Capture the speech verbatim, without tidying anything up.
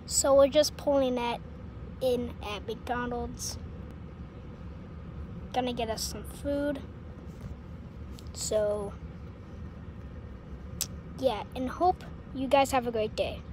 So we're just pulling that in at McDonald's. Gonna get us some food. So yeah, and hope you guys have a great day.